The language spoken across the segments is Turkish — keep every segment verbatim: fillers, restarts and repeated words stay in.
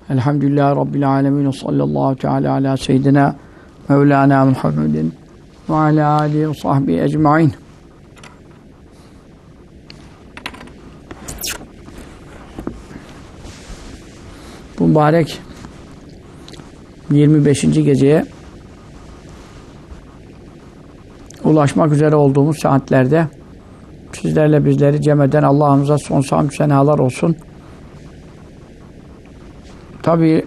Elhamdülillahi Rabbil alemin. Sallallahu teala ala seyyidina Mevlana Muhammedin ve ala alihi ve sahbihi ecmain. Bu mübarek yirmi beşinci geceye ulaşmak üzere olduğumuz saatlerde sizlerle bizleri cem eden Allah'ımıza sonsuz hamdü senalar olsun. Tabii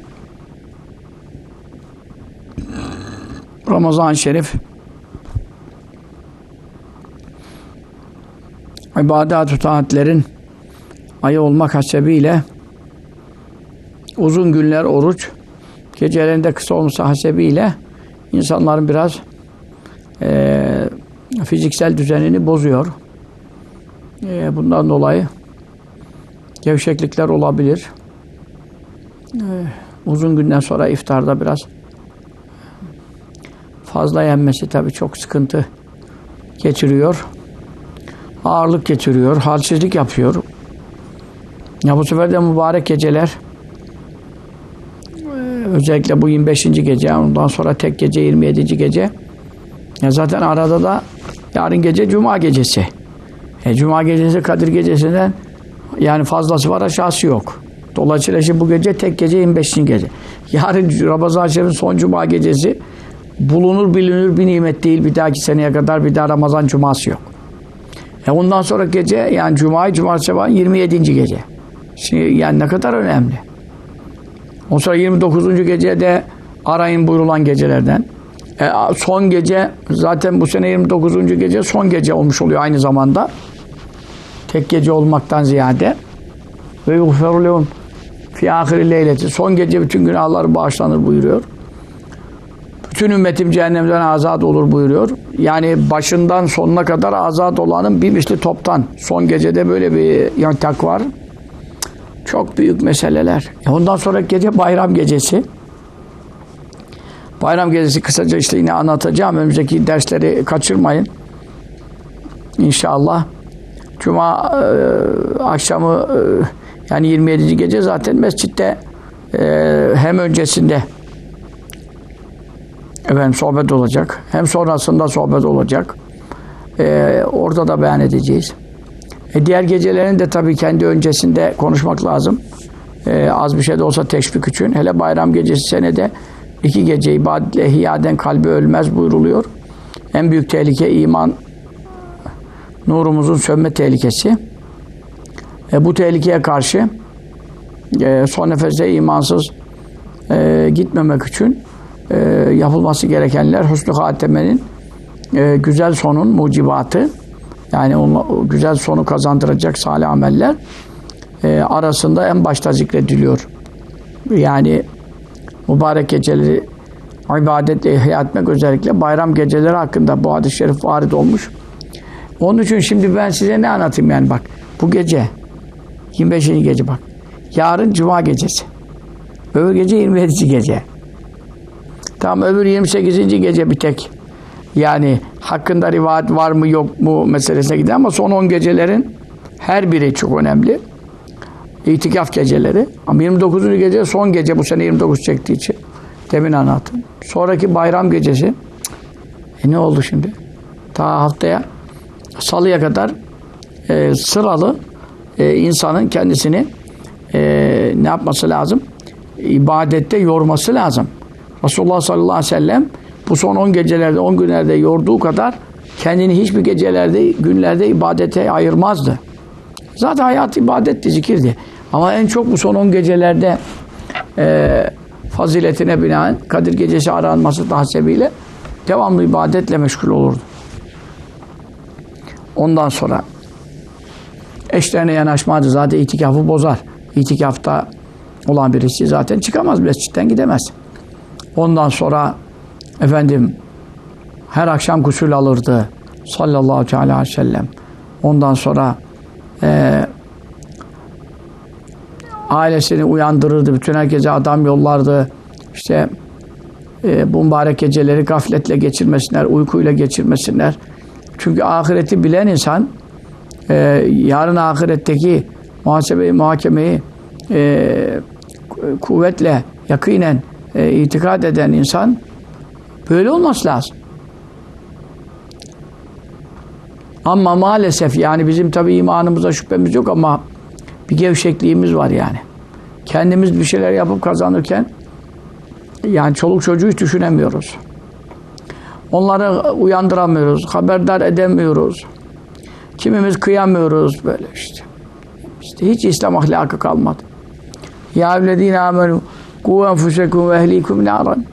Ramazan-ı Şerif ibadet-ü taatlerin ayı olmak hasebiyle uzun günler oruç, gecelerinde kısa olması hasebiyle insanların biraz e, fiziksel düzenini bozuyor. E, bundan dolayı gevşeklikler olabilir. E, uzun günden sonra iftarda biraz fazla yenmesi tabii çok sıkıntı getiriyor. Ağırlık getiriyor, halsizlik yapıyor. Ya bu sefer de mübarek geceler, özellikle bu yirmi beşinci gece, ondan sonra tek gece yirmi yedinci gece. Ya zaten arada da yarın gece Cuma gecesi. E, Cuma gecesi Kadir gecesinden yani fazlası var, aşağısı yok. Dolayısıyla şimdi bu gece tek gece yirmi beşinci gece. Yarın Ramazan-ı Şerif'in son Cuma gecesi bulunur bilinir bir nimet değil. Bir dahaki seneye kadar bir daha Ramazan Cuması yok. E ondan sonra gece yani Cuma'yı Cumartesi sabahı yirmi yedinci gece. Şimdi yani ne kadar önemli. Ondan sonra yirmi dokuzuncu gecede arayın buyurulan gecelerden. E, son gece zaten bu sene yirmi dokuzuncu gece son gece olmuş oluyor aynı zamanda. Tek gece olmaktan ziyade. Ve yughferu lehum fi ahiri leyleti. Son gece bütün günahlar bağışlanır buyuruyor. Bütün ümmetim cehennemden azat olur buyuruyor. Yani başından sonuna kadar azat olanın bir misli toptan. Son gecede böyle bir yantak var. Çok büyük meseleler. E ondan sonra gece bayram gecesi. Bayram gecesi kısaca işte yine anlatacağım. Önümüzdeki dersleri kaçırmayın. İnşallah. Cuma e, akşamı e, yani yirmi yedinci gece zaten mescitte e, hem öncesinde efendim sohbet olacak. Hem sonrasında sohbet olacak. E, orada da beyan edeceğiz. E, diğer gecelerin de tabii kendi öncesinde konuşmak lazım. E, az bir şey de olsa teşvik için. Hele bayram gecesi senede iki gece ibadetle ihyaden kalbi ölmez buyruluyor. En büyük tehlike iman nurumuzun sönme tehlikesi. E, bu tehlikeye karşı e, son nefeste imansız e, gitmemek için e, yapılması gerekenler husn-ı hatemenin e, güzel sonun mucibatı. Yani o güzel sonu kazandıracak salih ameller e, arasında en başta zikrediliyor. Yani mübarek geceleri ibadetle ihya etmek, özellikle bayram geceleri hakkında bu hadis-i şerif varid olmuş. Onun için şimdi ben size ne anlatayım yani bak. Bu gece yirmi beşinci gece bak. Yarın Cuma gecesi. Öbür gece yirmi yedinci gece. Tamam, öbür yirmi sekizinci gece bir tek. Yani hakkında rivayet var mı yok mu meselesine gider ama son on gecelerin her biri çok önemli. İtikaf geceleri. Ama yirmi dokuzuncu gece son gece, bu sene yirmi dokuz çektiği için. Demin anlattım. Sonraki bayram gecesi. E ne oldu şimdi? Ta haftaya Salıya kadar e, sıralı e, insanın kendisini e, ne yapması lazım? İbadette yorması lazım. Resulullah sallallahu aleyhi ve sellem bu son on gecelerde, on günlerde yorduğu kadar kendini hiçbir gecelerde, günlerde ibadete ayırmazdı. Zaten hayat ibadetti, zikirdi. Ama en çok bu son on gecelerde e, faziletine binaen Kadir Gecesi aranması hasebiyle devamlı ibadetle meşgul olurdu. Ondan sonra eşlerine yanaşmadı. Zaten itikafı bozar. İtikafta olan birisi zaten çıkamaz, mescitten gidemez. Ondan sonra efendim her akşam gusül alırdı sallallahu aleyhi ve sellem. Ondan sonra e, ailesini uyandırırdı. Bütün herkese adam yollardı. İşte e, bu mübarek geceleri gafletle geçirmesinler, uykuyla geçirmesinler. Çünkü ahireti bilen insan e, yarın ahiretteki muhasebeyi, muhakemeyi e, kuvvetle, yakinen e, itikad eden insan böyle olması lazım. Ama maalesef yani bizim tabii imanımıza şüphemiz yok ama bir gevşekliğimiz var yani. Kendimiz bir şeyler yapıp kazanırken yani çoluk çocuğu hiç düşünemiyoruz. Onları uyandıramıyoruz, haberdar edemiyoruz. Kimimiz kıyamıyoruz böyle işte. İşte hiç İslam ahlakı kalmadı. Ya evlezine amenu ku enfusekum ve ehlikum naran.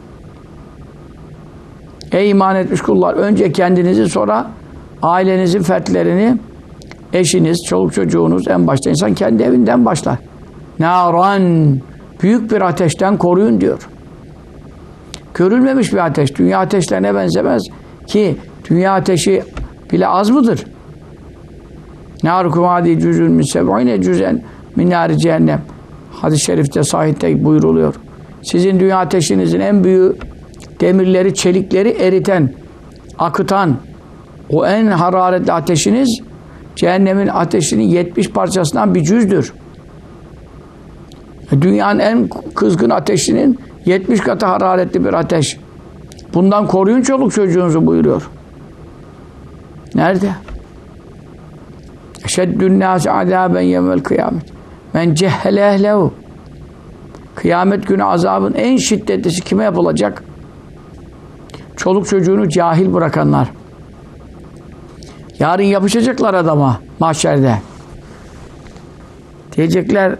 Ey iman etmiş kullar, önce kendinizi, sonra ailenizin fertlerini, eşiniz, çoluk çocuğunuz, en başta insan kendi evinden başlar. Naran, büyük bir ateşten koruyun diyor. Görülmemiş bir ateş, dünya ateşlerine benzemez ki dünya ateşi bile az mıdır? Nârukum hâdî cüzün min seb'ine cüzen min nâri cehennem. Hadis-i şerifte, sahihte buyruluyor. Sizin dünya ateşinizin en büyüğü demirleri, çelikleri eriten, akıtan o en hararetli ateşiniz cehennemin ateşinin yetmiş parçasından bir cüzdür. Dünyanın en kızgın ateşinin yetmiş katı hararetli bir ateş. Bundan koruyun çoluk çocuğunuzu buyuruyor. Nerede? Eşeddün nâsi azâben yevmel kıyamet. Men cehhele ehlehu. Kıyamet günü azabın en şiddetlisi kime yapılacak? Çoluk çocuğunu cahil bırakanlar. Yarın yapışacaklar adama mahşerde. Diyecekler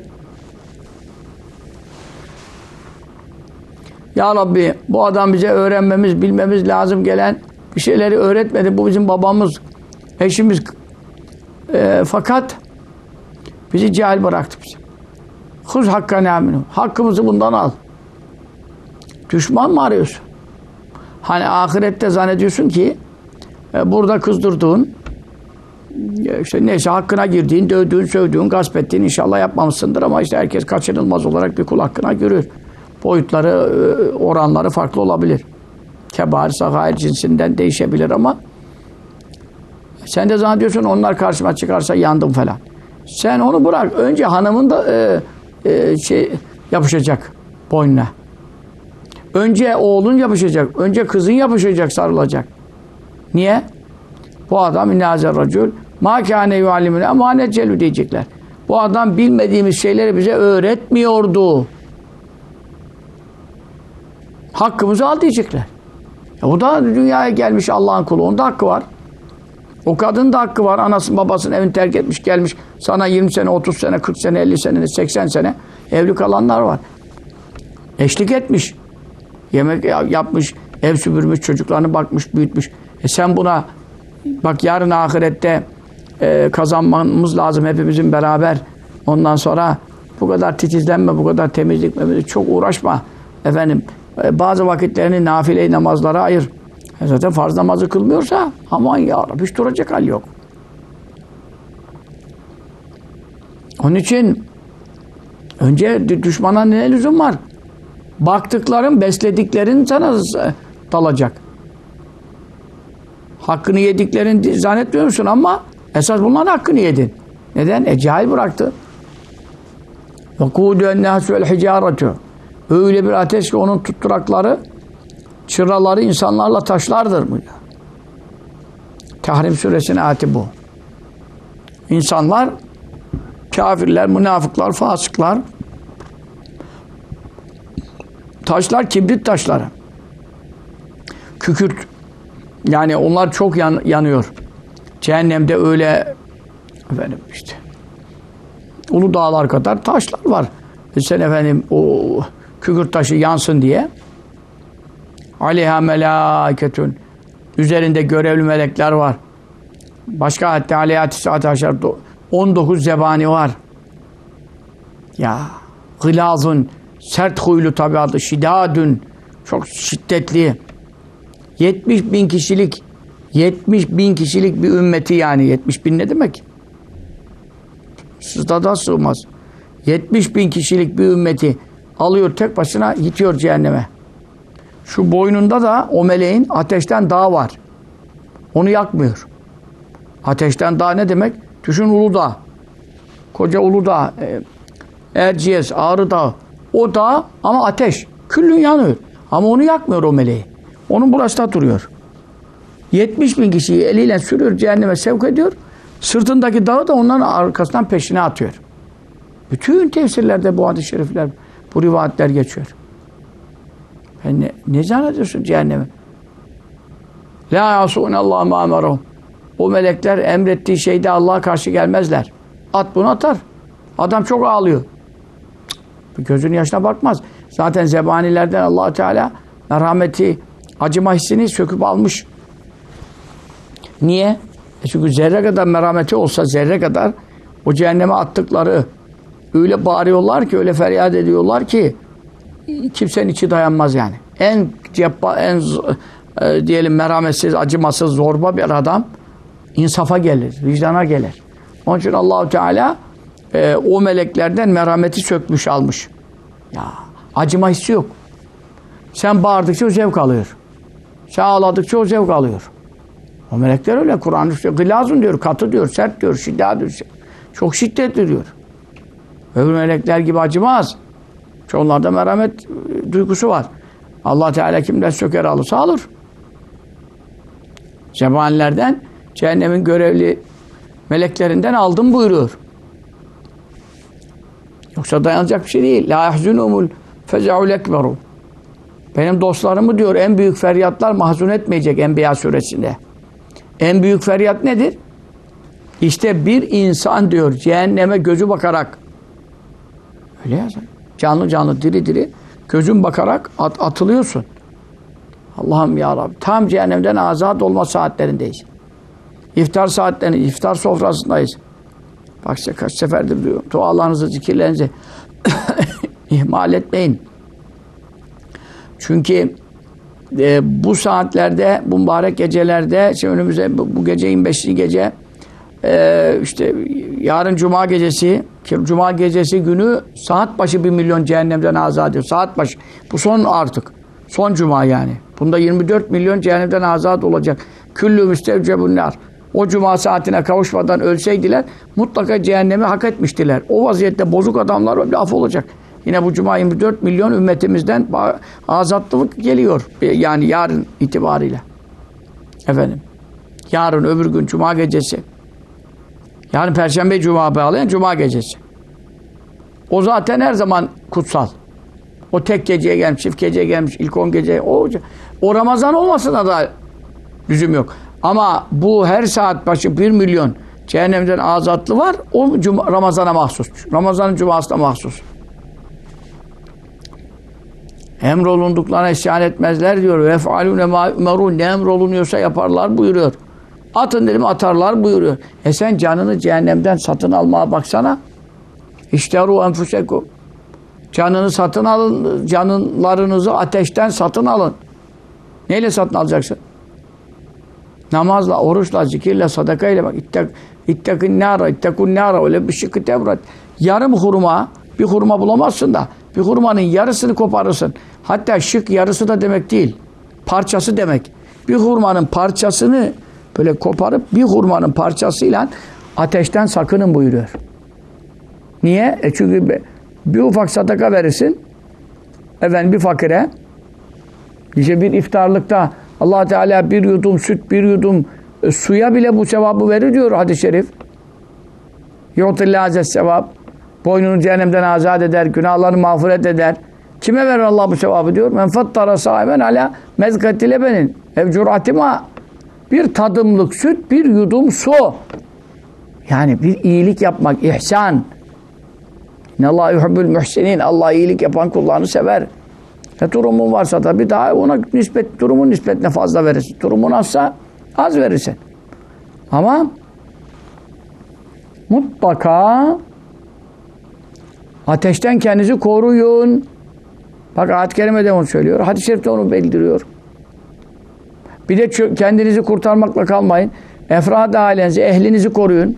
Ya Rabbi bu adam bize öğrenmemiz, bilmemiz lazım gelen bir şeyleri öğretmedi. Bu bizim babamız, eşimiz. E, fakat bizi cahil bıraktı bizi. Huz hakkane aminu. Hakkımızı bundan al. Düşman mı arıyorsun? Hani ahirette zannediyorsun ki e, burada kızdırdığın e, işte neyse hakkına girdiğin, dövdüğün, sövdüğün, gasp ettiğin inşallah yapmamışsındır ama işte herkes kaçınılmaz olarak bir kul hakkına görür. Boyutları, e, oranları farklı olabilir. Kebair, sagair cinsinden değişebilir ama sen de zannediyorsun onlar karşıma çıkarsa yandım falan. Sen onu bırak. Önce hanımın da e, e, şey yapışacak boynuna. Önce oğlun yapışacak. Önce kızın yapışacak, sarılacak. Niye? Bu adam innâzer racül mâ kâne yuallimune emanet celü diyecekler. Bu adam bilmediğimiz şeyleri bize öğretmiyordu. Hakkımızı al diyecekler. Ya o da dünyaya gelmiş Allah'ın kulu. Onun da hakkı var. O kadının da hakkı var. Anasını babasını evini terk etmiş gelmiş. Sana yirmi sene, otuz sene, kırk sene, elli sene, seksen sene evli kalanlar var. Eşlik etmiş. Yemek yapmış, ev süpürmüş, çocuklarını bakmış, büyütmüş. E sen buna bak yarın ahirette e, kazanmamız lazım hepimizin beraber. Ondan sonra bu kadar titizlenme, bu kadar temizlik, memizlik, çok uğraşma. Efendim e, bazı vakitlerini nafile namazlara ayır. E zaten farz namazı kılmıyorsa aman ya Rabbi hiç duracak hal yok. Onun için önce düşmana ne lüzum var? Baktıkların, beslediklerin sana dalacak. Hakkını yediklerin zannetmiyor musun ama esas bunların hakkını yedin. Neden? E cahil bıraktı. وَقُودُ اَنَّاسُ وَالْحِجَارَةُ Öyle bir ateş ki onun tutturakları, çıraları insanlarla taşlardır mı? Tahrim suresinin ayeti bu. İnsanlar, kafirler, münafıklar, fasıklar, taşlar kibrit taşları. Kükürt. Yani onlar çok yan, yanıyor. Cehennemde öyle efendim işte ulu dağlar kadar taşlar var. E sen efendim o kükürt taşı yansın diye aleyha melâketun üzerinde görevli melekler var. Başka hatta aleyha tis'ate aşar on dokuz zebani var. Ya gılazun sert huylu tabiatı, şidadün çok şiddetli. yetmiş bin kişilik yetmiş bin kişilik bir ümmeti yani. yetmiş bin ne demek? Sızda da sığmaz. yetmiş bin kişilik bir ümmeti alıyor tek başına itiyor cehenneme. Şu boynunda da o meleğin ateşten dağ var. Onu yakmıyor. Ateşten dağ ne demek? Düşün Uludağ. Koca Uludağ. E, Erciyes, Ağrı Dağı. O da ama ateş. Küllün yanıyor. Ama onu yakmıyor o meleği. Onun burası da duruyor. yetmiş bin kişiyi eliyle sürüyor, cehenneme sevk ediyor. Sırtındaki dağı da onların arkasından peşine atıyor. Bütün tefsirlerde bu hadis-i şerifler, bu rivayetler geçiyor. Yani ne, ne zannediyorsun cehenneme? La yasûnallâhu mâ emerahum. O melekler emrettiği şeyde Allah'a karşı gelmezler. At bunu atar. Adam çok ağlıyor. Cık, gözünün yaşına bakmaz. Zaten zebanilerden Allah Teala merhameti, acıma hissini söküp almış. Niye? E çünkü zerre kadar merhameti olsa, zerre kadar o cehenneme attıkları öyle bağırıyorlar ki, öyle feryat ediyorlar ki kimsenin içi dayanmaz yani. En ceppa, en e, diyelim merhametsiz, acımasız, zorba bir adam insafa gelir, vicdana gelir. Onun için Allah-u Teala e, o meleklerden merhameti sökmüş, almış. Ya acıma hissi yok. Sen bağırdıkça o zevk alıyor. Sen ağladıkça o zevk alıyor. O melekler öyle. Kur'an-ı gılazun diyor, katı diyor, sert diyor, şiddet diyor. Çok şiddetli diyor. Öbür melekler gibi acımaz. Çünkü onlarda merhamet duygusu var. Allah Teala kimden söker alırsa alır. Zebanilerden, cehennemin görevli meleklerinden aldım buyuruyor. Yoksa dayanacak bir şey değil. La yahzunumul feza'ul ekberu. Benim dostlarımı diyor en büyük feryatlar mahzun etmeyecek Enbiya suresinde. En büyük feryat nedir? İşte bir insan diyor cehenneme gözü bakarak, öyle yazar. Canlı canlı diri diri gözün bakarak at, atılıyorsun. Allah'ım ya Rabbi. Tam cehennemden azat olma saatlerindeyiz. İftar saatlerinde, iftar sofrasındayız. Bak size kaç seferdir diyorum. Dualarınızı, zikirlerinizi ihmal etmeyin. Çünkü e, bu saatlerde, bu mübarek gecelerde, şimdi önümüze bu, bu gece yirmi beşinci gece, e, işte yarın Cuma gecesi, ki Cuma gecesi günü saat başı bir milyon cehennemden azat ediyor. Saat başı. Bu son artık. Son Cuma yani. Bunda yirmi dört milyon cehennemden azat olacak. Küllü müstevcebun nar. O Cuma saatine kavuşmadan ölseydiler mutlaka cehennemi hak etmiştiler. O vaziyette bozuk adamlar laf olacak. Yine bu Cuma yirmi dört milyon ümmetimizden azatlılık geliyor. Yani yarın itibariyle. Efendim. Yarın öbür gün Cuma gecesi. Yani Perşembe Cuma bağlayan Cuma gecesi. O zaten her zaman kutsal. O tek geceye gelmiş, çift geceye gelmiş, ilk on geceye. O, o Ramazan olmasına da lüzum yok. Ama bu her saat başı bir milyon cehennemden azatlı var. O Ramazan'a mahsus. Ramazan'ın Cuma'sına mahsus. Emrolunduklarına isyan etmezler diyor. Vef'alûne mâ ümerûn. Ne emrolunuyorsa yaparlar buyuruyor. Atın dedim atarlar buyuruyor. E sen canını cehennemden satın almaya baksana. İşterû enfusekum. Canını satın alın. Canlarınızı ateşten satın alın. Neyle satın alacaksın? Namazla, oruçla, zikirle, sadakayla bak. İttek, ittekun nâra, ittekun nâra. Öyle bir şıkkı tevrat. Yarım hurma, bir hurma bulamazsın da bir hurmanın yarısını koparırsın. Hatta şık yarısı da demek değil. Parçası demek. Bir hurmanın parçasını böyle koparıp bir hurmanın parçasıyla ateşten sakının buyuruyor. Niye? E çünkü bir ufak sadaka verirsin. Efendim bir fakire. İşte bir iftarlıkta Allah Teala bir yudum süt, bir yudum e, suya bile bu sevabı verir diyor hadis-i şerif. Yu'tillâzes sevap. Boynunu cehennemden azat eder, günahlarını mağfiret eder. Kime verir Allah bu sevabı diyor? Men fattara sâimen alâ mezgati lebenin ev curatima. Bir tadımlık süt, bir yudum su. Yani bir iyilik yapmak, ihsan. İnnallâhu yuhibbul muhsinin. Allah iyilik yapan kullarını sever. Ve durumun varsa da bir daha ona nispet, durumun nispetine fazla verirsin. Durumun azsa az verirsin. Ama mutlaka ateşten kendinizi koruyun. Bak ayet-i kerimede onu söylüyor. Hadis-i şerifte onu bildiriyor. Bir de kendinizi kurtarmakla kalmayın. Efrad ailenizi, ehlinizi koruyun.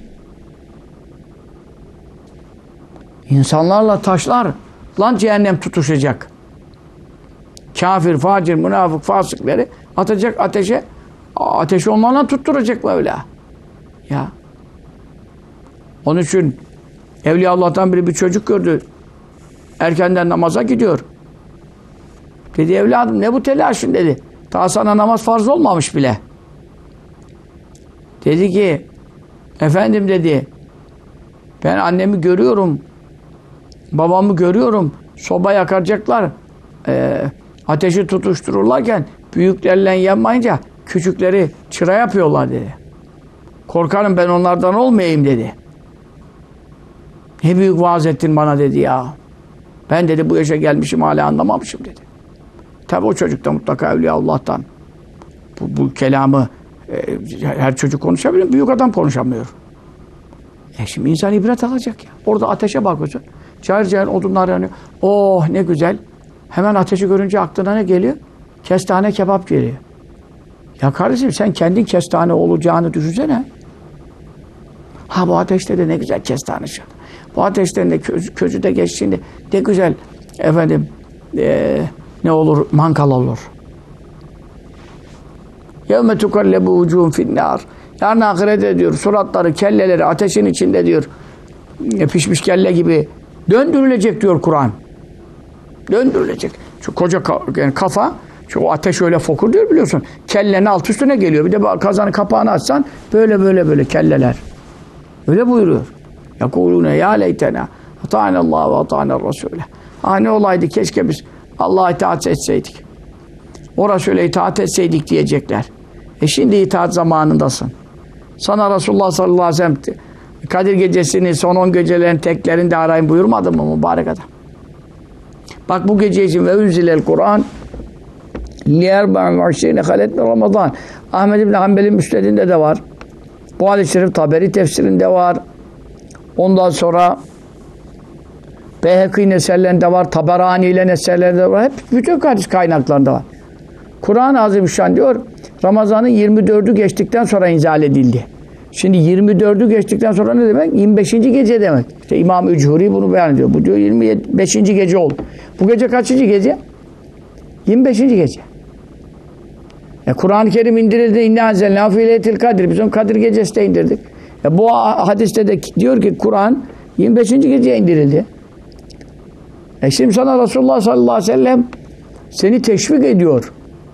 İnsanlarla taşlar lan cehennem tutuşacak. Kafir, facir, münafık, fasıkları atacak ateşe. Ateşi onlarla tutturacak öyle. Ya. Onun için Evliyaullah'tan biri bir çocuk gördü. erkenden namaza gidiyor. Dedi evladım ne bu telaşın dedi. Daha sana namaz farz olmamış bile. Dedi ki efendim dedi ben annemi görüyorum. Babamı görüyorum. Soba yakacaklar. E, ateşi tutuştururlarken büyüklerle yanmayınca küçükleri çıra yapıyorlar dedi. Korkarım ben onlardan olmayayım dedi. Ne büyük vaaz ettin bana dedi ya. Ben dedi bu yaşa gelmişim hala anlamamışım dedi. Tabi o çocuk da mutlaka Evliya Allah'tan. Bu, bu kelamı e, her çocuk konuşabilir, büyük adam konuşamıyor. E şimdi insan ibret alacak ya. Orada ateşe bakıyorsun. Cayır cayır odunlar yanıyor. Oh ne güzel. Hemen ateşi görünce aklına ne geliyor? Kestane kebap geliyor. Ya kardeşim sen kendin kestane olacağını düşünsene. Ha bu ateşte de ne güzel kestane şu. Bu ateşten de közü, közü de geçtiğinde ne güzel efendim e, ne olur mangal olur. Yevme tukallebu vucuhum finnâr. Yarın ahirette diyor suratları, kelleleri ateşin içinde diyor e, pişmiş kelle gibi döndürülecek diyor Kur'an. Döndürülecek. Şu koca ka yani kafa, şu ateş öyle fokur diyor biliyorsun. Kellenin alt üstüne geliyor. Bir de kazanın kapağını açsan böyle böyle böyle kelleler. Öyle buyuruyor. Yakulune ya leytena ata'anallahu ve ata'anar rasûle. Ah ne olaydı keşke biz Allah'a itaat etseydik. O Resul'e itaat etseydik diyecekler. E şimdi itaat zamanındasın. Sana Resulullah sallallahu aleyhi ve sellem Kadir gecesini son on gecelerin teklerinde arayın buyurmadı mı mübarek adam? Bak bu gece için ve unzilel Kur'an liyerba'n ve aşirine haletme Ramazan. Ahmed İbni Hanbel'in müsnedinde de var. Bu hadis-i şerif Taberi tefsirinde var. Ondan sonra Beyhekî neserlerinde var. Taberani ile neserlerinde var. Hep bütün hadis kaynaklarında var. Kur'an-ı Azimüşşan diyor Ramazan'ın yirmi dördü geçtikten sonra inzal edildi. Şimdi yirmi dördü geçtikten sonra ne demek? yirmi beşinci gece demek. İşte İmam-ı Üchuri bunu beyan ediyor. Bu diyor yirmi beşinci gece oldu. Bu gece kaçıncı gece? yirmi beşinci gece. E, Kur'an-ı Kerim indirildi. İnne anzelnâ fî leyletil kadir. Biz onu Kadir gecesi de indirdik. E, bu hadiste de diyor ki Kur'an yirmi beşinci geceye indirildi. E şimdi sana Resulullah sallallahu aleyhi ve sellem seni teşvik ediyor.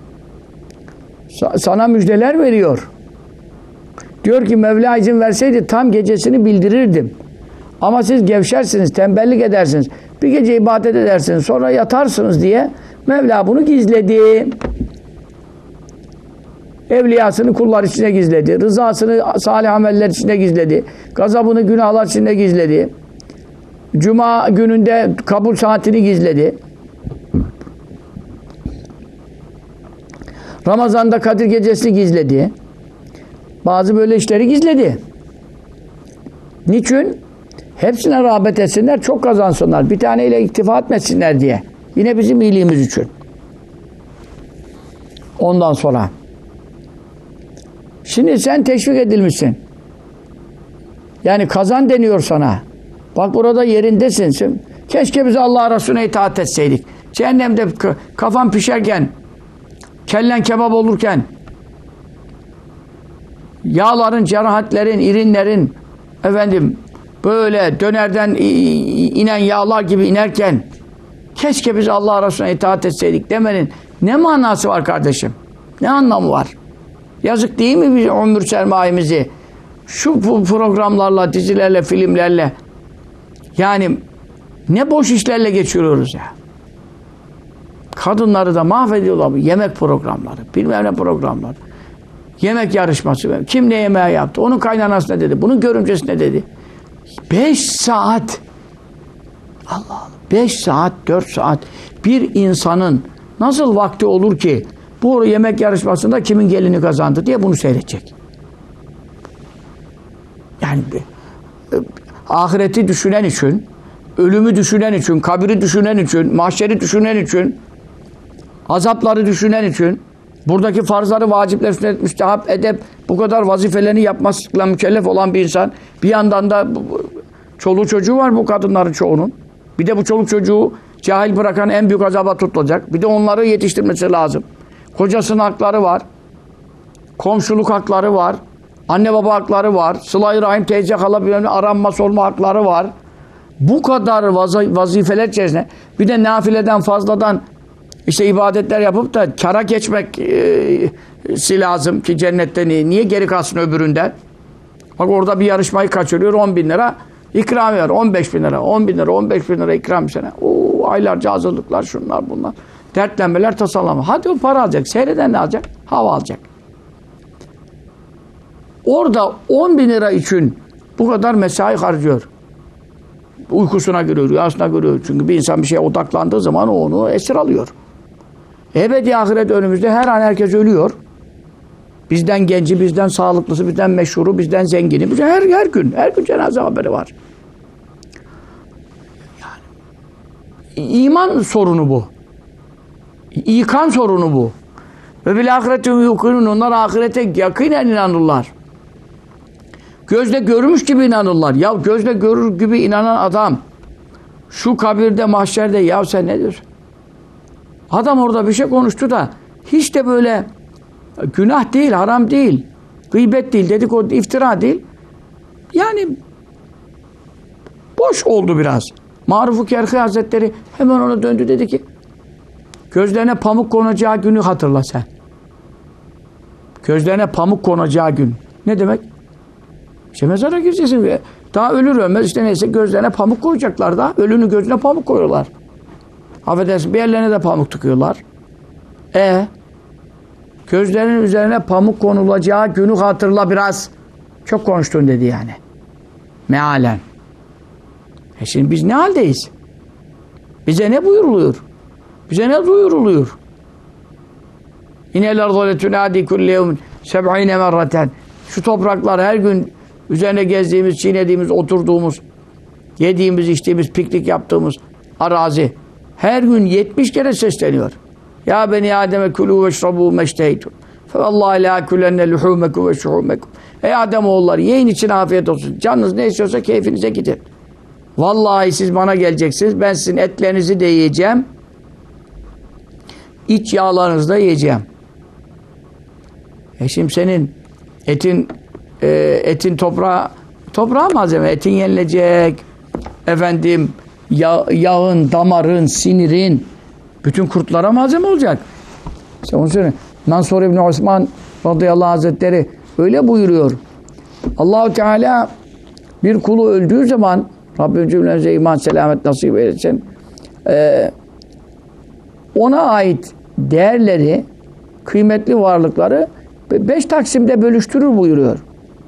Sa sana müjdeler veriyor. Diyor ki Mevla izin verseydi tam gecesini bildirirdim. Ama siz gevşersiniz, tembellik edersiniz. Bir gece ibadet edersiniz, sonra yatarsınız diye Mevla bunu gizledi. Evliyasını kullar içine gizledi. Rızasını salih ameller içine gizledi. Gazabını günahlar içine gizledi. Cuma gününde kabul saatini gizledi. Ramazan'da Kadir gecesini gizledi. Bazı böyle işleri gizledi. Niçin? Hepsine rağbet etsinler, çok kazansınlar. Bir taneyle iktifa etmesinler diye. Yine bizim iyiliğimiz için. Ondan sonra. Şimdi sen teşvik edilmişsin. Yani kazan deniyor sana. Bak burada yerindesin. Keşke biz Allah Resulüne itaat etseydik. Cehennemde kafan pişerken, kellen kebap olurken, yağların, cerahatlerin, irinlerin, efendim, böyle dönerden inen yağlar gibi inerken, keşke biz Allah Resulüne itaat etseydik demenin ne manası var kardeşim? Ne anlamı var? Yazık değil mi biz ömür sermayemizi şu programlarla, dizilerle, filmlerle yani ne boş işlerle geçiriyoruz ya. Kadınları da mahvediyorlar bu yemek programları, bilmem ne programları. Yemek yarışması. Kim ne yemeği yaptı? Onun kaynanası ne dedi? Bunun görümcesi ne dedi? Beş saat Allah Allah. Beş saat, dört saat bir insanın nasıl vakti olur ki bu yemek yarışmasında kimin gelini kazandı diye bunu seyredecek. Yani e, ahireti düşünen için, ölümü düşünen için, kabri düşünen için, mahşeri düşünen için, azapları düşünen için, buradaki farzları, vacipleri, sünnet, müstehap, edep, bu kadar vazifelerini yapmakla mükellef olan bir insan, bir yandan da çoluğu çocuğu var bu kadınların çoğunun. Bir de bu çoluk çocuğu cahil bırakan en büyük azaba tutulacak. Bir de onları yetiştirmesi lazım. Kocasının hakları var. Komşuluk hakları var. Anne baba hakları var. Sıla-i Rahim, teyze hala aranma sorma hakları var. bu kadar vazifeler içerisinde bir de nafileden fazladan işte ibadetler yapıp da kara geçmek e, lazım ki cennette niye, niye geri kalsın öbüründen? Bak orada bir yarışmayı kaçırıyor on bin lira ikram ver. on beş bin lira, on bin lira, on beş bin lira ikram sana. Oo, aylarca hazırlıklar, şunlar bunlar. Dertlenmeler, tasalanma. Hadi o para alacak. Seyreden ne alacak? Hava alacak. Orada on bin lira için bu kadar mesai harcıyor. Uykusuna giriyor, rüyasına giriyor. Çünkü bir insan bir şeye odaklandığı zaman o onu esir alıyor. Ebedi ahiret önümüzde, her an herkes ölüyor. Bizden genci, bizden sağlıklısı, bizden meşhuru, bizden zengini. Bizden her, her gün, her gün cenaze haberi var. Yani, iman sorunu bu. İkan sorunu bu. Ve bil ahireti yukunun, onlar ahirete yakinen inanırlar. Gözle görmüş gibi inanırlar. Ya gözle görür gibi inanan adam şu kabirde, mahşerde, ya sen ne diyorsun? Adam orada bir şey konuştu da hiç de böyle günah değil, haram değil, gıybet değil, dedikodu, iftira değil. Yani boş oldu biraz. Maruf-u Kerhi Hazretleri hemen ona döndü, dedi ki gözlerine pamuk konacağı günü hatırla sen. Gözlerine pamuk konacağı gün. Ne demek? İşte mezara gireceksin. Daha ölür ölmez işte neyse gözlerine pamuk koyacaklar da. Ölünün gözüne pamuk koyuyorlar. Affedersin, bir yerlerine de pamuk tıkıyorlar. E gözlerinin üzerine pamuk konulacağı günü hatırla biraz. Çok konuştun dedi yani. Mealen. E şimdi biz ne haldeyiz? Bize ne buyuruluyor? Bize ne duyuruluyor? İnel arzu tunadi kulli yevmin seb'ine merraten. Şu topraklar her gün üzerine gezdiğimiz, çiğnediğimiz, oturduğumuz, yediğimiz, içtiğimiz, piknik yaptığımız arazi her gün yetmiş kere sesleniyor. Ya beni Adem'e kulû ve şrabû meşteheytum. Fe vallahi lâ kulenne luhûmekum ve şuhûmekum. Ey Ademoğulları, yiyin için afiyet olsun. Canınız ne istiyorsa keyfinize gidin. Vallahi siz bana geleceksiniz. Ben sizin etlerinizi de yiyeceğim. İç yağlarınızı da yiyeceğim. E şimdi senin etin e, etin toprağı toprağı malzeme. Etin yenilecek. Efendim yağ, yağın, damarın, sinirin bütün kurtlara malzeme olacak. İşte onu söyleyeyim. Mansur İbni Osman radıyallahu hazretleri öyle buyuruyor. Allah-u Teala bir kulu öldüğü zaman Rabbim cümlemize iman, selamet nasip eylesin. Ee, ona ait değerleri, kıymetli varlıkları beş taksimde bölüştürür buyuruyor.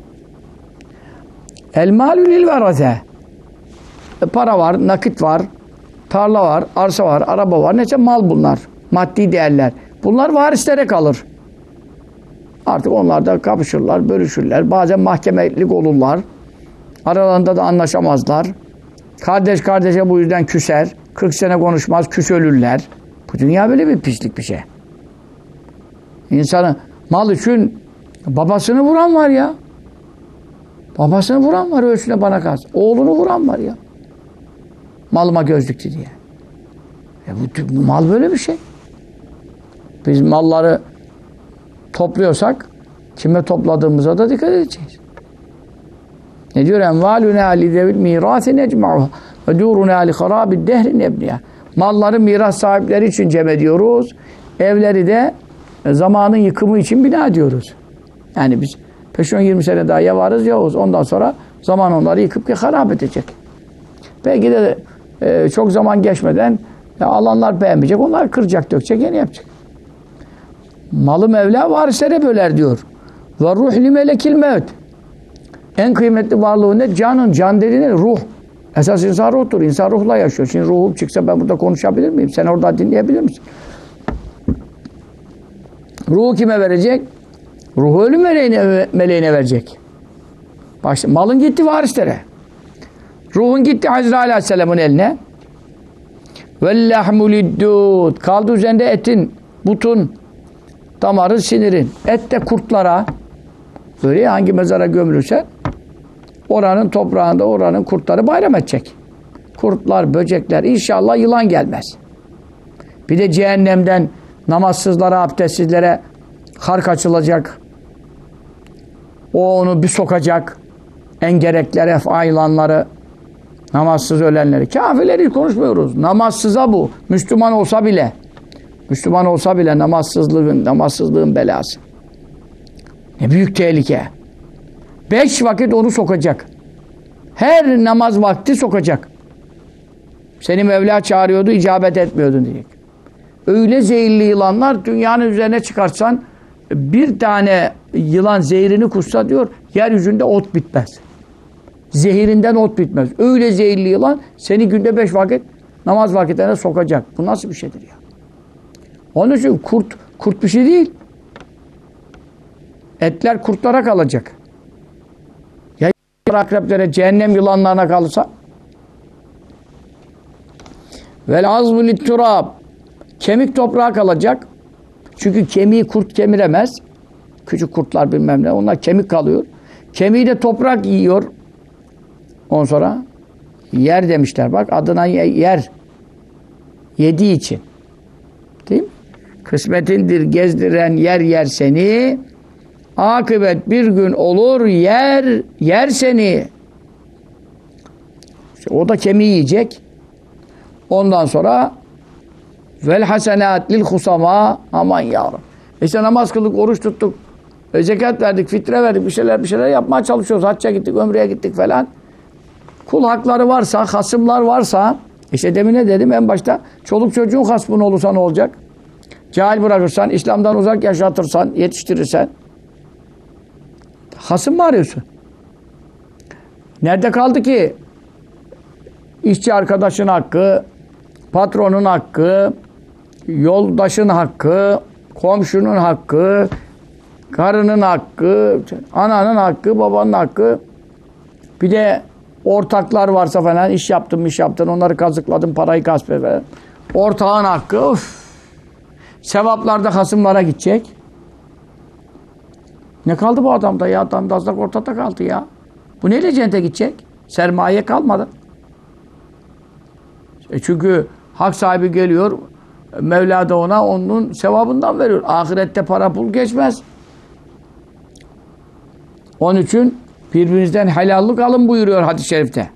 El malü lil verase. Para var, nakit var, tarla var, arsa var, araba var. Neyse mal bunlar. Maddi değerler. Bunlar varislere kalır. Artık onlar da kapışırlar, bölüşürler. Bazen mahkemelik olurlar. Aralarında da anlaşamazlar. Kardeş kardeşe bu yüzden küser. kırk sene konuşmaz, küs ölürler. Bu dünya böyle bir pislik bir şey. İnsanı mal için babasını vuran var ya. Babasını vuran var, ölsüne bana kalsın. Oğlunu vuran var ya. Malıma göz dikti diye. E bu, bu mal böyle bir şey. Biz malları topluyorsak kime topladığımıza da dikkat edeceğiz. Ne diyor? Envalüne ali zevil mirâsi necma'uha ve dûrune ali harâbid dehri nebniya. Malları miras sahipleri için cem ediyoruz. Evleri de zamanın yıkımı için bina ediyoruz. Yani biz peşin yirmi sene daha ya varız ya oluz. Ondan sonra zaman onları yıkıp harap edecek. Belki de e, çok zaman geçmeden ya alanlar beğenmeyecek. Onlar kıracak, dökecek, yeni yapacak. Malı Mevla varislere böler diyor. Ve ruh li melekil mevt. En kıymetli varlığı ne? Canın, can dediğin ruh. Esas insan ruhtur. İnsan ruhla yaşıyor. Şimdi ruhum çıksa ben burada konuşabilir miyim? Sen orada dinleyebilir misin? Ruhu kime verecek? Ruhu ölüm meleğine, meleğine verecek. Bak şimdi, malın gitti varislere. Ruhun gitti Hazreti Aleyhisselam'ın eline. Vellahmu liddûd. Kaldı üzerinde etin, butun, damarın, sinirin. Et de kurtlara. Böyle hangi mezara gömülürse oranın toprağında oranın kurtları bayram edecek. Kurtlar, böcekler, inşallah yılan gelmez. Bir de cehennemden namazsızlara, abdestsizlere hark açılacak. O onu bir sokacak. En gerekli efailanları Namazsız ölenleri. Kafirleri konuşmuyoruz. Namazsıza bu. Müslüman olsa bile. Müslüman olsa bile namazsızlığın, namazsızlığın belası. Ne büyük tehlike. Beş vakit onu sokacak. Her namaz vakti sokacak. Seni Mevla çağırıyordu, icabet etmiyordun diyecek. Öyle zehirli yılanlar dünyanın üzerine çıkartsan bir tane yılan zehirini kussa diyor, yeryüzünde ot bitmez. Zehirinden ot bitmez. Öyle zehirli yılan seni günde beş vakit namaz vakitlerine sokacak. Bu nasıl bir şeydir ya? Onun için kurt, kurt bir şey değil. Etler kurtlara kalacak. Ya akreplere, cehennem yılanlarına kalırsa? Vel azmu litturab. Kemik toprağa kalacak. Çünkü kemiği kurt kemiremez. Küçük kurtlar bilmem ne. Onlar kemik kalıyor. Kemiği de toprak yiyor. Ondan sonra yer demişler. Bak adına yer. Yediği için. Değil mi? Kısmetindir gezdiren yer yer seni. Akıbet bir gün olur yer yer seni. İşte o da kemiği yiyecek. Ondan sonra vel hasenat lil husama, aman yavrum. İşte namaz kıldık, oruç tuttuk, e, zekat verdik, fitre verdik, bir şeyler bir şeyler yapmaya çalışıyoruz. Hacca gittik, ömreye gittik falan. Kul hakları varsa, hasımlar varsa, işte demin ne dedim en başta, çoluk çocuğun hasmın olursa ne olacak? Cahil bırakırsan, İslam'dan uzak yaşatırsan, yetiştirirsen, hasım mı arıyorsun? Nerede kaldı ki? İşçi arkadaşın hakkı, patronun hakkı, yoldaşın hakkı, komşunun hakkı, karının hakkı, ananın hakkı, babanın hakkı. Bir de ortaklar varsa falan, iş yaptın, iş yaptın, onları kazıkladın, parayı gasp et. Ortağın hakkı, of. Sevaplar da hasımlara gidecek. Ne kaldı bu adamda ya? Damdazlak ortada kaldı ya. Bu neyle cennete gidecek? Sermaye kalmadı. E çünkü hak sahibi geliyor, Mevla da ona onun sevabından veriyor. Ahirette para pul geçmez. Onun için birbirinizden helallik alın buyuruyor hadis-i şerifte.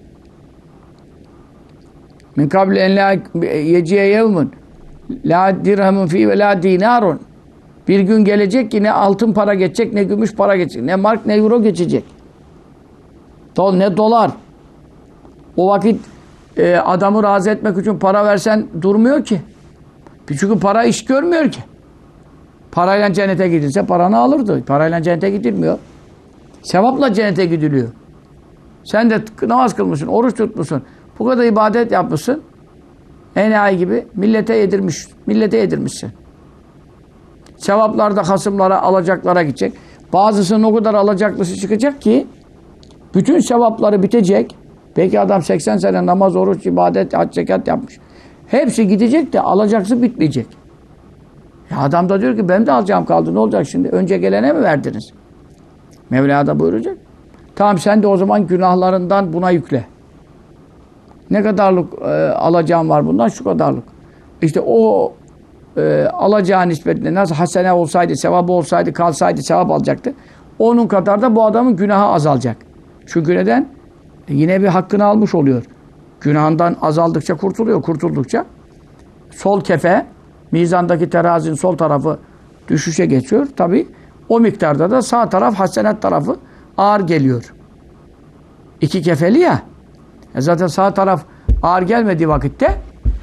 Min kabli en la yeciye yevmun la dirhemun fi ve la dinarun. Bir gün gelecek ki ne altın para geçecek, ne gümüş para geçecek, ne mark, ne euro geçecek. Dol, ne dolar. O vakit e, adamı razı etmek için para versen durmuyor ki. Çünkü para iş görmüyor ki. Parayla cennete gidilse paranı alırdı. Parayla cennete gidilmiyor. Sevapla cennete gidiliyor. Sen de namaz kılmışsın, oruç tutmuşsun. Bu kadar ibadet yapmışsın. Enayi gibi millete yedirmiş, millete yedirmişsin. Sevaplar da hasımlara, alacaklara gidecek. Bazısının o kadar alacaklısı çıkacak ki bütün sevapları bitecek. Peki adam seksen sene namaz, oruç, ibadet, hac, zekat yapmış. Hepsi gidecek de alacaksı bitmeyecek. Ya adam da diyor ki benim de alacağım kaldı. Ne olacak şimdi? Önce gelene mi verdiniz? Mevla da buyuracak. Tamam sen de o zaman günahlarından buna yükle. Ne kadarlık e, alacağım var bundan? Şu kadarlık. İşte o e, alacağı nispetle nasıl hasene olsaydı, sevabı olsaydı, kalsaydı sevap alacaktı. Onun kadar da bu adamın günahı azalacak. Çünkü neden? E, yine bir hakkını almış oluyor. Günahından azaldıkça kurtuluyor. Kurtuldukça sol kefe, mizandaki terazinin sol tarafı düşüşe geçiyor. Tabi o miktarda da sağ taraf, hasenet tarafı ağır geliyor. İki kefeli ya. E zaten sağ taraf ağır gelmediği vakitte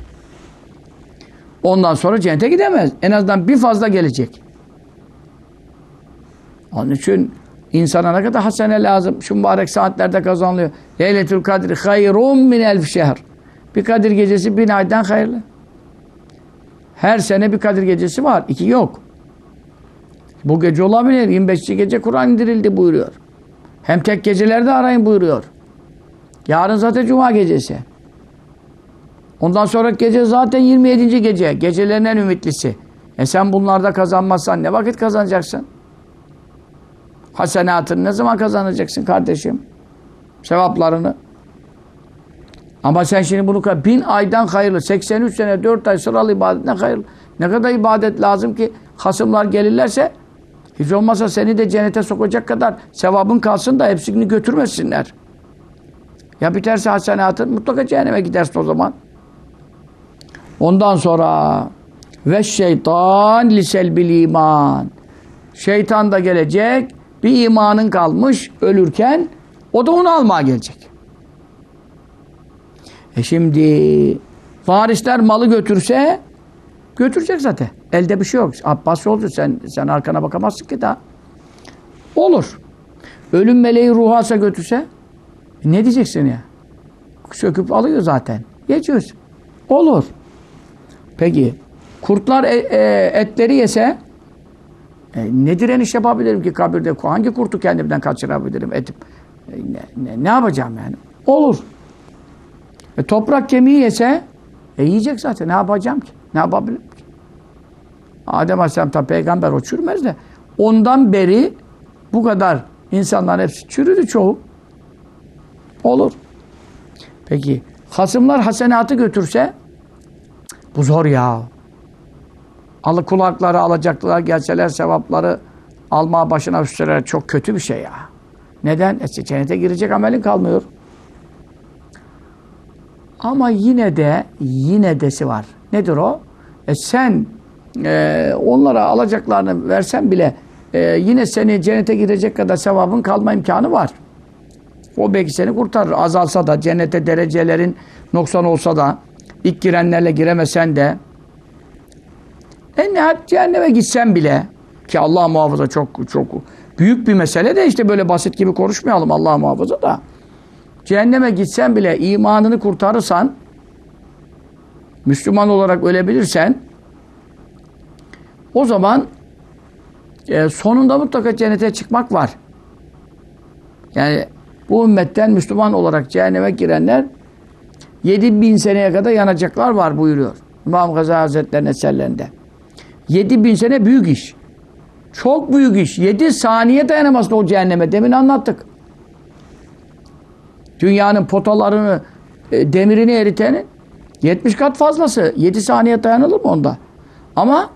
ondan sonra cennete gidemez. En azından bir fazla gelecek. Onun için insana ne kadar hasene lazım. Şu mübarek saatlerde kazanılıyor. Leyletül Kadri hayrun min elf şehr. Bir Kadir gecesi bin aydan hayırlı. Her sene bir Kadir gecesi var. İki yok. Bu gece olabilir. yirmi beşinci gece Kur'an indirildi buyuruyor. Hem tek gecelerde arayın buyuruyor. Yarın zaten Cuma gecesi. Ondan sonraki gece zaten yirmi yedinci gece. Gecelerin en ümitlisi. E sen bunlarda kazanmazsan ne vakit kazanacaksın? Hasenatını ne zaman kazanacaksın kardeşim? Sevaplarını. Ama sen şimdi bunu bin aydan hayırlı, seksen üç sene dört ay sıralı ibadetten hayırlı. Ne kadar ibadet lazım ki hasımlar gelirlerse hiç olmazsa seni de cennete sokacak kadar sevabın kalsın da hepsini götürmesinler. Ya biterse hasenatın mutlaka cehenneme gidersin o zaman. Ondan sonra ve şeytan liselbil iman. Şeytan da gelecek. Bir imanın kalmış ölürken o da onu almaya gelecek. E şimdi varisler malı götürse götürecek zaten. Elde bir şey yok. Abbas oldu. Sen sen arkana bakamazsın ki daha. Olur. Ölüm meleği ruhu alsa götürse e ne diyeceksin ya? Söküp alıyor zaten. Geçiyoruz. Olur. Peki kurtlar e, e, etleri yese e, ne direniş yapabilirim ki kabirde? Hangi kurtu kendimden kaçırabilirim? Etip e, ne, ne, ne yapacağım yani? Olur. E, toprak kemiği yese e, yiyecek zaten. Ne yapacağım ki? Ne yapabilirim ki? Adem Aleyhisselam tabi peygamber o çürümez de ondan beri bu kadar insanların hepsi çürüdü çoğu. Olur. Peki hasımlar hasenatı götürse bu zor ya. Alı kulakları alacaklılar gelseler sevapları almaya başına üstüler çok kötü bir şey ya. Neden? E, cennete girecek amelin kalmıyor. Ama yine de yine desi var. Nedir o? E sen e, onlara alacaklarını versen bile e, yine seni cennete girecek kadar sevabın kalma imkanı var. O belki seni kurtarır. Azalsa da cennete derecelerin noksan olsa da ilk girenlerle giremesen de en nihayet cehenneme gitsen bile ki Allah muhafaza çok çok büyük bir mesele de işte böyle basit gibi konuşmayalım Allah muhafaza da cehenneme gitsen bile imanını kurtarırsan Müslüman olarak ölebilirsen o zaman e, sonunda mutlaka cennete çıkmak var. Yani bu ümmetten Müslüman olarak cehenneme girenler yedi bin seneye kadar yanacaklar var buyuruyor. İmam Gazali Hazretleri'nin eserlerinde. yedi bin sene büyük iş. Çok büyük iş. yedi saniye dayanamazsın o cehenneme. Demin anlattık. Dünyanın potalarını, e, demirini eritenin yetmiş kat fazlası. yedi saniye dayanılır mı onda? Ama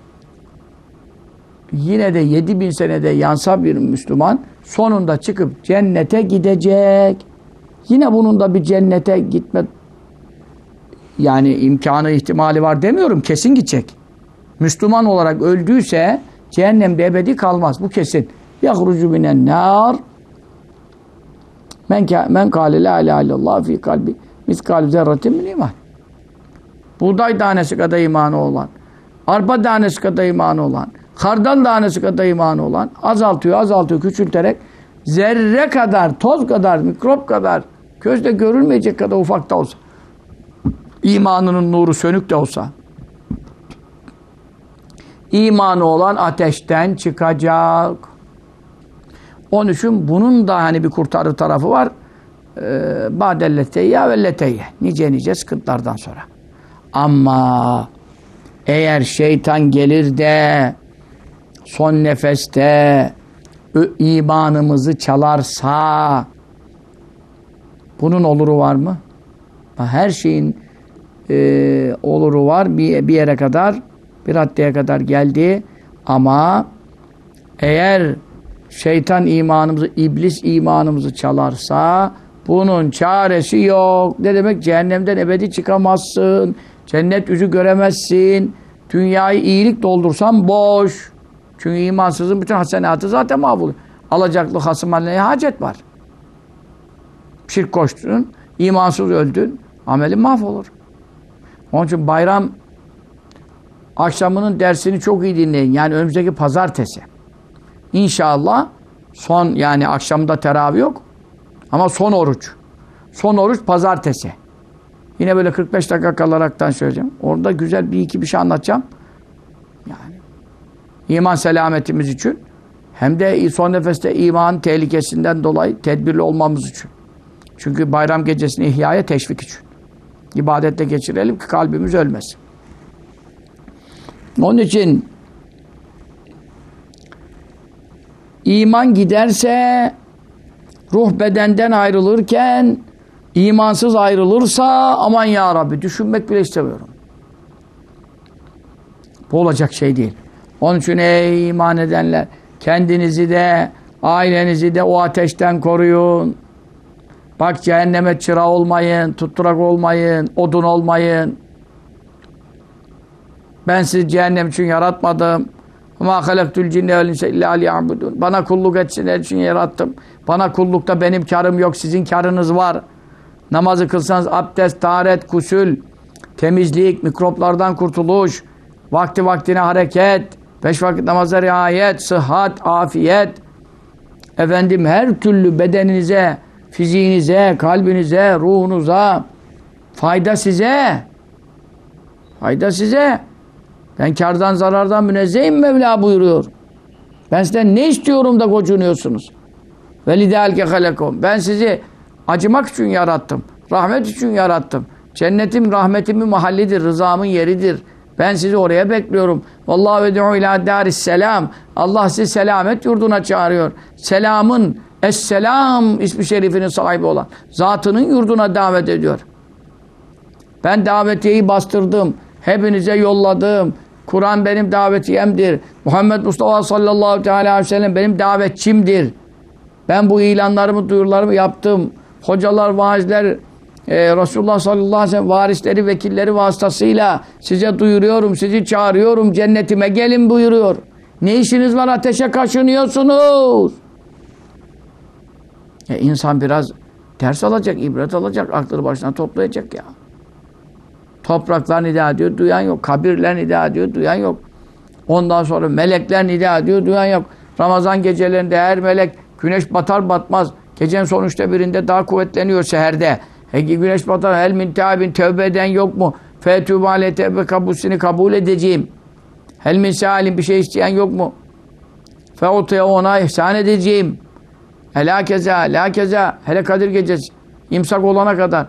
yine de yedi bin senede yansa bir Müslüman sonunda çıkıp cennete gidecek. Yine bunun da bir cennete gitme yani imkanı, ihtimali var demiyorum. Kesin gidecek. Müslüman olarak öldüyse cehennemde ebedi kalmaz. Bu kesin. Yahrucu minen nar men men kâle la ilahe illallah fi kalbi miskal zerratin min iman. Buğday tanesi kadar imanı olan, arpa tanesi kadar imanı olan, hardal tanesi kadar imanı olan azaltıyor, azaltıyor, küçülterek zerre kadar, toz kadar, mikrop kadar, gözle görülmeyecek kadar ufak da olsa, imanının nuru sönük de olsa, imanı olan ateşten çıkacak. Onun için bunun da hani bir kurtarı tarafı var. Badelleteyya ve leteyye. Nice nice sıkıntılardan sonra. Ama eğer şeytan gelir de son nefeste imanımızı çalarsa bunun oluru var mı? Her şeyin e, oluru var. Bir, bir yere kadar, bir haddeye kadar geldi. Ama eğer şeytan imanımızı, iblis imanımızı çalarsa bunun çaresi yok. Ne demek? Cehennemden ebedi çıkamazsın. Cennet yüzü göremezsin. Dünyayı iyilik doldursan boş. Çünkü imansızın bütün hasenatı zaten mahvol. Alacaklı hasıma ne hacet var? Şirk koştun, imansız öldün, amelin mahvolur. Onun için bayram akşamının dersini çok iyi dinleyin. Yani önümüzdeki pazartesi. İnşallah son yani akşamda teravih yok. Ama son oruç. Son oruç pazartesi. Yine böyle kırk beş dakika kalaraktan söyleyeceğim. Orada güzel bir iki bir şey anlatacağım. Yani iman selametimiz için hem de son nefeste iman tehlikesinden dolayı tedbirli olmamız için. Çünkü bayram gecesini ihyaya teşvik için. İbadette geçirelim ki kalbimiz ölmesin. Onun için iman giderse ruh bedenden ayrılırken imansız ayrılırsa aman ya Rabbi düşünmek bile istemiyorum. Bu olacak şey değil. Onun için ey iman edenler kendinizi de ailenizi de o ateşten koruyun. Bak cehenneme çıra olmayın, tutturak olmayın, odun olmayın. Ben sizi cehennem için yaratmadım. Ama halaktul cinne vel insa illa liya'budun. Bana kulluk etsinler için yarattım. Bana kullukta benim karım yok, sizin karınız var. Namazı kılsanız abdest, taharet, gusül, temizlik, mikroplardan kurtuluş, vakti vaktine hareket, beş vakit namaza riayet, sıhhat, afiyet, efendim her türlü bedeninize, fiziğinize, kalbinize, ruhunuza fayda size. Fayda size. Ben kardan zarardan münezzehim Mevla buyuruyor. Ben sizden ne istiyorum da gocunuyorsunuz? Velidâlke halekum. Ben sizi acımak için yarattım. Rahmet için yarattım. Cennetim rahmetimin mahallidir, rızamın yeridir. Ben sizi oraya bekliyorum. Vallahu ved'u ila daris selam. Allah sizi selamet yurduna çağırıyor. Selamın, es-selam ismi şerifinin sahibi olan zatının yurduna davet ediyor. Ben davetiyeyi bastırdım. Hepinize yolladım. Kur'an benim davetiyemdir. Muhammed Mustafa sallallahu teala aleyhi ve sellem benim davetçimdir. Ben bu ilanlarımı, duyurularımı yaptım. Hocalar, vaazler, e, Resulullah sallallahu aleyhi ve sellem varisleri, vekilleri vasıtasıyla size duyuruyorum, sizi çağırıyorum, cennetime gelin buyuruyor. Ne işiniz var, ateşe kaşınıyorsunuz? E, insan biraz ders alacak, ibret alacak, aklını başına toplayacak ya. Topraklar nida ediyor, duyan yok. Kabirler nida ediyor, duyan yok. Ondan sonra melekler nida ediyor, duyan yok. Ramazan gecelerinde her melek güneş batar batmaz. Gecenin son üçte birinde daha kuvvetleniyor seherde. E, güneş batar, hel min tâbin, tövbe eden yok mu? Fetûbâ ale tevbe kabusini kabul edeceğim. Hel min sâlim, bir şey isteyen yok mu? Feutaya ona ihsan edeceğim. Helâ keza, lâ keza, hele Kadir gecesi. İmsak olana kadar.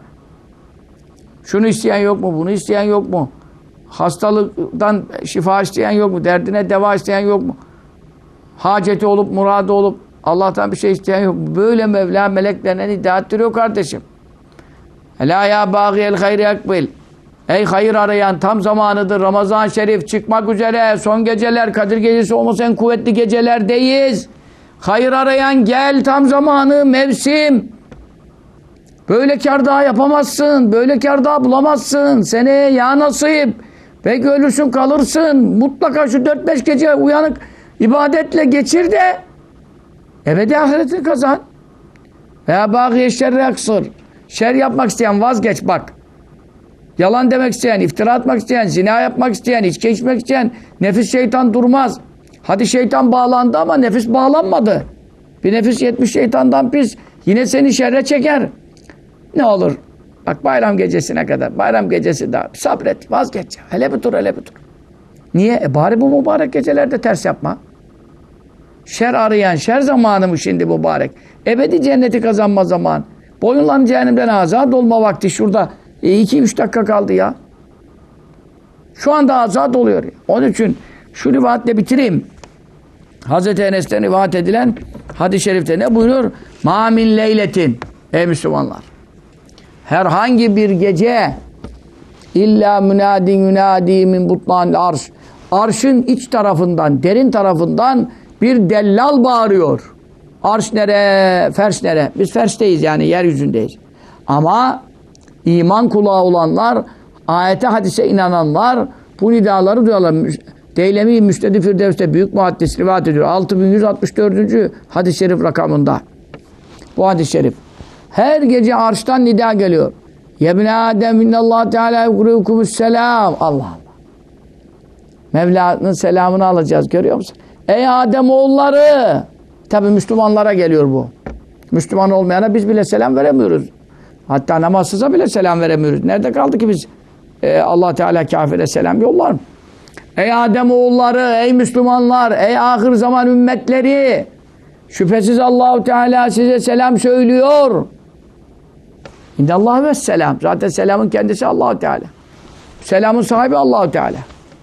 Şunu isteyen yok mu? Bunu isteyen yok mu? Hastalıktan şifa isteyen yok mu? Derdine deva isteyen yok mu? Haceti olup, muradı olup Allah'tan bir şey isteyen yok mu? Böyle Mevla meleklerine nida ettiriyor kardeşim. Ela ya bâgiyel hayri ekbil. Ey hayır arayan, tam zamanıdır. Ramazan-ı Şerif çıkmak üzere. Son geceler, Kadir gecesi olmasa en kuvvetli gecelerdeyiz. Hayır arayan gel, tam zamanı, mevsim. Böyle kâr daha yapamazsın. Böyle kâr daha bulamazsın. Seneye ya nasip. Belki ölürsün kalırsın. Mutlaka şu dört beş gece uyanık ibadetle geçir de ebedi ahiretini kazan. Veya bâgiye şerri aksır. Şer yapmak isteyen vazgeç bak. Yalan demek isteyen, iftira atmak isteyen, zina yapmak isteyen, içki içmek isteyen, nefis şeytan durmaz. Hadi şeytan bağlandı ama nefis bağlanmadı. Bir nefis yetmiş şeytandan pis. Yine seni şerre çeker. Ne olur? Bak bayram gecesine kadar. Bayram gecesi daha. Sabret, vazgeç. Hele bir dur, hele bir dur. Niye? E bari bu mübarek gecelerde ters yapma. Şer arayan, şer zamanı mı şimdi mübarek? Ebedi cenneti kazanma zamanı. Boyunların cehennemden azat olma vakti şurada. iki üç dakika kaldı ya. Şu anda azat oluyor. Ya. Onun için şu rivayetle bitireyim. Hazreti Enes'ten rivayet edilen hadis-i şerifte ne buyuruyor? Ma min leyletin. Ey Müslümanlar. Herhangi bir gece illa münadin yunadi min butlanil arş. Arşın iç tarafından, derin tarafından bir dellal bağırıyor. Arş nere, ferş nere? Biz ferşteyiz yani yeryüzündeyiz. Ama iman kulağı olanlar, ayete hadise inananlar bu nidaları duyarlar. Deylemi Müstedif Firdevs'te büyük muhaddis rivayet ediyor. altı bin yüz altmış dördüncü hadis-i şerif rakamında. Bu hadis-i şerif. Her gece arştan nida geliyor. Yebne Adem innallahu teala yukurikumusselam. Allah Allah. Mevla'nın selamını alacağız. Görüyor musun? Ey Adem oğulları. Tabi Müslümanlara geliyor bu. Müslüman olmayana biz bile selam veremiyoruz. Hatta namazsıza bile selam veremiyoruz. Nerede kaldı ki biz? Ee, Allah Teala kafire selam yollar mı? Ey Adem oğulları, ey Müslümanlar, ey ahir zaman ümmetleri. Şüphesiz Allah Teala size selam söylüyor. İndallah ve selam. Zaten selamın kendisi Allah Teala. Selamın sahibi Allah Teala.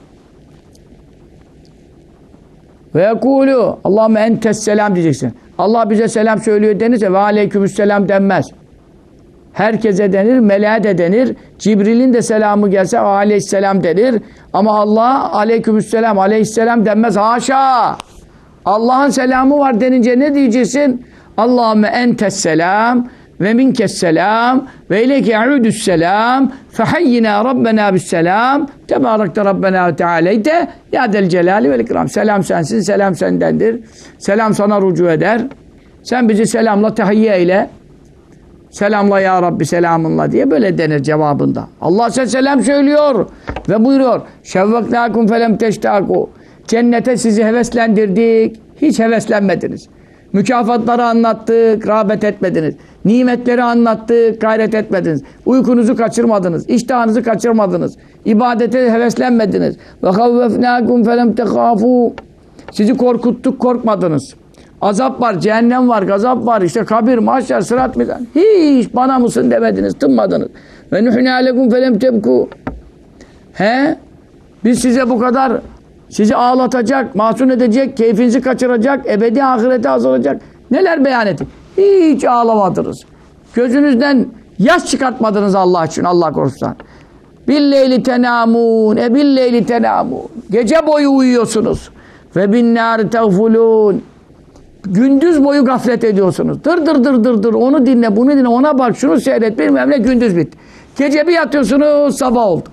Ve yekulu Allahümme entes selam diyeceksin. Allah bize selam söylüyor denirse ve aleykümüsselam denmez. Herkese denir, meleğe de denir. Cibril'in de selamı gelse aleyhisselam denir. Ama Allah aleykümüsselam, aleyhisselam denmez. Haşa! Allah'ın selamı var denince ne diyeceksin? Allahümme entes selam. ve minkes selam ve ileyke ya'udus selam fehayyina rabbena bis selam tebarekte rabbena ve tealeyte ya del celali vel ikram. Selam sensin, selam sendendir. Selam sana rücu eder. Sen bizi selamla tehiyye eyle. Selamla ya Rabbi selamınla diye böyle denir cevabında. Allah size selam söylüyor ve buyuruyor. Şevveknâkum felem teştâku. Cennete sizi heveslendirdik. Hiç heveslenmediniz. Mükafatları anlattık, rağbet etmediniz. Nimetleri anlattık, gayret etmediniz. Uykunuzu kaçırmadınız, iştahınızı kaçırmadınız. İbadete heveslenmediniz. Ve havvefnâkum felem tekâfû. Sizi korkuttuk, korkmadınız. Azap var, cehennem var, gazap var, işte kabir, mahşer, sırat mizan. Hiç bana mısın demediniz, tınmadınız. Ve nuhna lekum felem tebku. He? Biz size bu kadar sizi ağlatacak, mahzun edecek, keyfinizi kaçıracak, ebedi ahirete azalacak. Neler beyan ettik? Hiç ağlamadınız. Gözünüzden yaş çıkartmadınız Allah için, Allah korusun. Billeyli tenâmûn, e billeyli tenâmûn. Gece boyu uyuyorsunuz. Ve binnâri teğfulûn. Gündüz boyu gaflet ediyorsunuz. Dır dır dır dır dır. Onu dinle, bunu dinle, ona bak, şunu seyret. Bilmem ne, gündüz bitti. Gece bir yatıyorsunuz, sabah oldu.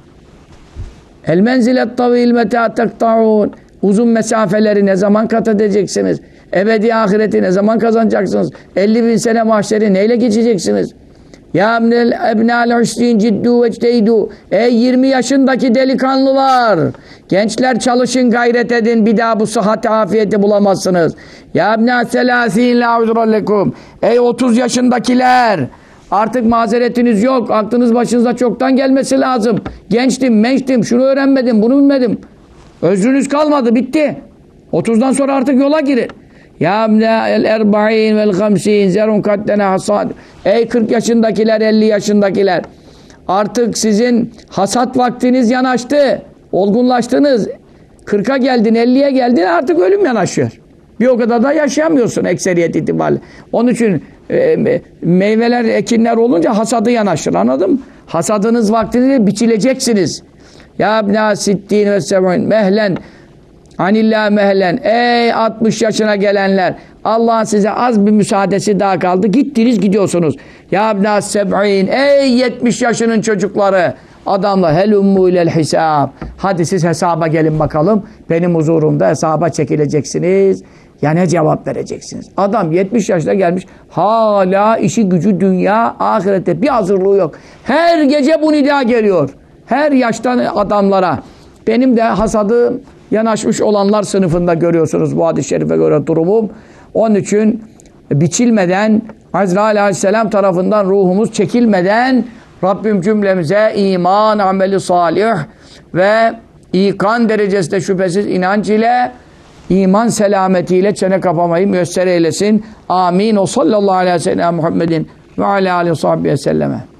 El menzilet tavil meta tekta'un. Uzun mesafeleri ne zaman kat edeceksiniz? Ebedi ahireti ne zaman kazanacaksınız? elli bin sene mahşeri neyle geçeceksiniz? Ya ebnâl hüsnîn ciddû vecteydû. Ey yirmi yaşındaki delikanlılar! Gençler çalışın, gayret edin. Bir daha bu sıhhat afiyeti bulamazsınız. Ya ebnâ selâsîn lâ uzrallekum. Ey otuz yaşındakiler! Artık mazeretiniz yok. Aklınız başınıza çoktan gelmesi lazım. Gençtim, mençtim, şunu öğrenmedim, bunu bilmedim. Özrünüz kalmadı, bitti. otuzdan sonra artık yola girin. Ya el erba'in vel hamsin zerun kattene hasad. Ey kırk yaşındakiler, elli yaşındakiler. Artık sizin hasat vaktiniz yanaştı. Olgunlaştınız. kırka geldin, elliye geldin, artık ölüm yanaşıyor. Bir o kadar da yaşayamıyorsun ekseriyet itibariyle. Onun için e, meyveler, ekinler olunca hasadı yanaşır. Anladın mı? Hasadınız vaktinde biçileceksiniz. Ya ibnâ sittin ve sev'in mehlen anillâh mehlen. Ey altmış yaşına gelenler, Allah'ın size az bir müsaadesi daha kaldı. Gittiniz gidiyorsunuz. Ya ibnâ seb'in. Ey yetmiş yaşının çocukları, adamla helummu ilel hisab. Hadi siz hesaba gelin bakalım. Benim huzurumda hesaba çekileceksiniz. Ya ne cevap vereceksiniz? Adam yetmiş yaşına gelmiş. Hala işi gücü dünya, ahirette bir hazırlığı yok. Her gece bu nida geliyor. Her yaştan adamlara. Benim de hasadı yanaşmış olanlar sınıfında görüyorsunuz bu hadis-i şerife göre durumum. Onun için biçilmeden, Azrail aleyhisselam tarafından ruhumuz çekilmeden Rabbim cümlemize iman, ameli salih ve ikan derecesinde şüphesiz inanç ile, iman selametiyle çene kapamayı müyesser eylesin. Amin. O sallallahu aleyhi ve sellem Muhammedin ve alâ aleyhi ve selleme.